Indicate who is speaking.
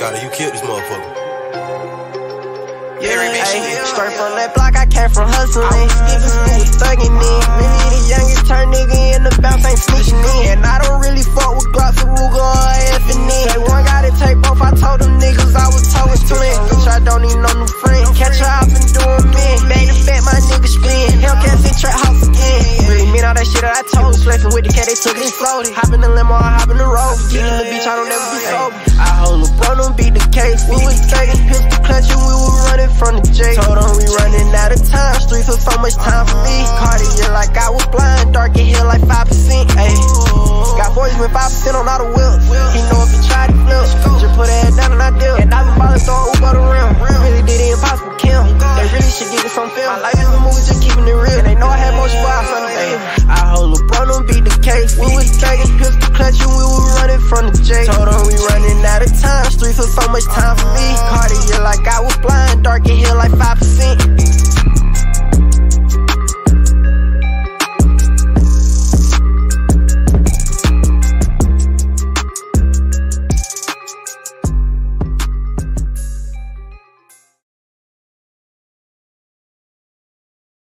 Speaker 1: Scotty, you killed this motherfucker.
Speaker 2: Yeah, ayy, straight from that block, I came from hustling. Skipping school, thugging in. Really the youngest turn nigga in the bounce, ain't sneaking in. And I don't really fuck with Glocks, Ruger, or F&N. They one got it take both, I told them niggas I was towing twin. Bitch, I don't need no new friend. Catch her off and do a man. Back to back, my nigga spin. Hellcats in trap house again. Really mean all that shit that I told. Flexing with the cat, they took it slowly. Hop in the limo, I hop in the road. Get in the beach, I don't never be sober. I hold LeBron, don't beat the case. We was taking pistol clutching, we were running from the J. Told them we running out of time. Streets was so much time for me. Carti, yeah, like I was blind. Dark and hill like 5%. Ayy, got boys with 5% on all the wheels. He know if he tried to flip. Just put her head down and I deal. And I been ballin' throwing Uber the rim. Really did the impossible kill. They really should get this on film. My life is a movie, just keeping it real. And they know I had more spots on the field. I hold LeBron, don't beat the case. We was taking pistol clutching, we were running from the J. Told them we running out of time. Streets was so much time for me. Carti, yeah, like I was blind. Dark and hill like 5%.